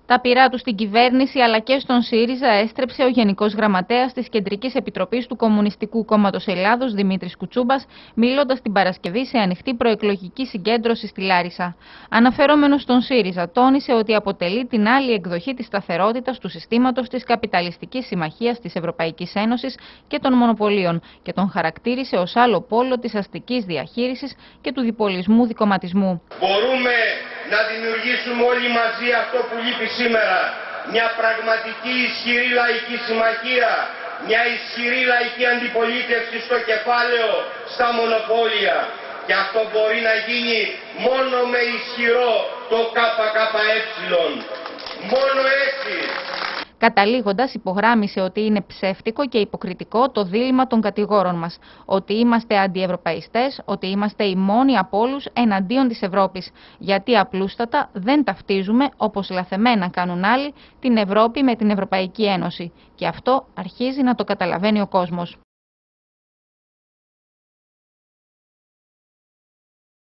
Τα πειρά του στην κυβέρνηση αλλά και στον ΣΥΡΙΖΑ έστρεψε ο Γενικός Γραμματέας της Κεντρικής Επιτροπής του Κομμουνιστικού Κόμματος Ελλάδος, Δημήτρης Κουτσούμπας, μιλώντας την Παρασκευή σε ανοιχτή προεκλογική συγκέντρωση στη Λάρισα. Αναφερόμενος στον ΣΥΡΙΖΑ, τόνισε ότι αποτελεί την άλλη εκδοχή της σταθερότητας του συστήματος της καπιταλιστικής συμμαχίας της Ευρωπαϊκής Ένωσης και των μονοπωλίων και τον χαρακτήρισε ως άλλο πόλο της αστικής διαχείρισης και του διπολισμού δικομματισμού. Μπορούμε να δημιουργήσουμε όλοι μαζί αυτό που λείπει σήμερα, μια πραγματική ισχυρή λαϊκή συμμαχία, μια ισχυρή λαϊκή αντιπολίτευση στο κεφάλαιο, στα μονοπόλια. Και αυτό μπορεί να γίνει μόνο με ισχυρό το ΚΚΕ. Μόνο έτσι. Καταλήγοντας, υπογράμμισε ότι είναι ψεύτικο και υποκριτικό το δίλημμα των κατηγόρων μας, ότι είμαστε αντιευρωπαϊστές, ότι είμαστε οι μόνοι από όλους εναντίον της Ευρώπης, γιατί απλούστατα δεν ταυτίζουμε, όπως λαθεμένα κάνουν άλλοι, την Ευρώπη με την Ευρωπαϊκή Ένωση. Και αυτό αρχίζει να το καταλαβαίνει ο κόσμος.